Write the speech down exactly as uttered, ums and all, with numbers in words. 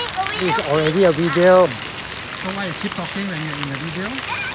It's already a video. So why you keep talking when you're in the video?